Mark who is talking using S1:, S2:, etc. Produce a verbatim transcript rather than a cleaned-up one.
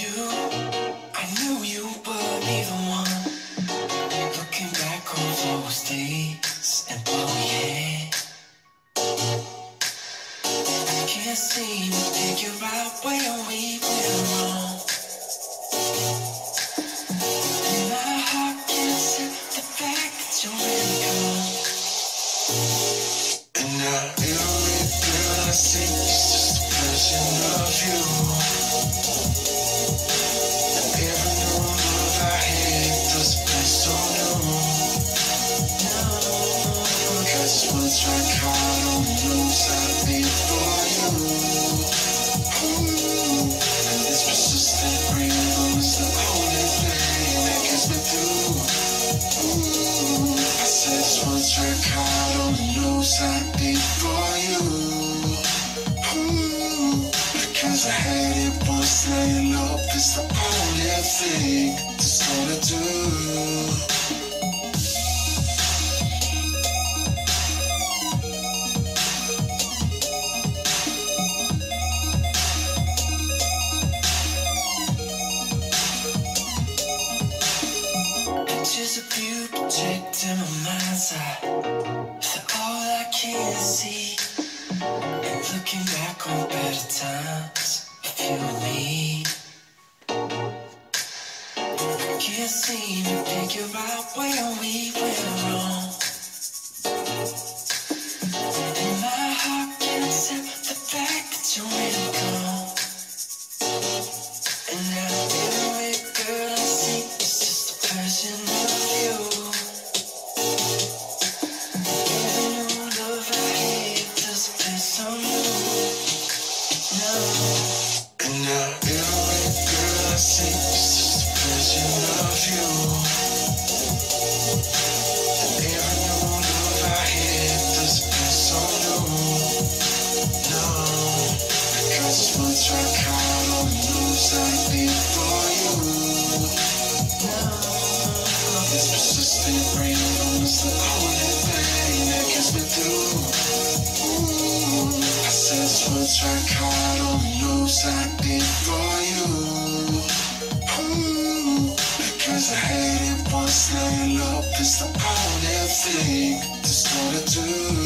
S1: you, I knew you would be the one. Looking back on those days, and oh yeah, I can't seem to figure out where we went wrong. And my heart can't accept the fact that you're really gone. And now every girl I see is just a version of you. And every new love I had doesn't feel so new. No, cause once I caught on the news, I'd be for you. Ooh, and this persistent rhythm is the only thing that gets me through. Ooh, I said once I caught on the news, I'd be for you. Ooh, because I had it once, now you know it's the only thing that's gonna do. Pictures of you projecting my mind's eye. So all I can see, and looking back on better times with you and me, I can't seem to figure out where we went wrong. And my heart can't accept the fact that you're really gone. And now every girl I see is just a version of you. Every new love I had doesn't feel so new. No. And now every girl I see is just a version of you. And every new love I had doesn't feel so new. No, because once I caught on the news, I'd be for you. No, this persistent rhythm is the only thing that gets me through. Ooh, I said once I caught on the news, I'd be for you. Ooh, because I had it once, now you know it's the only thing that's gonna do.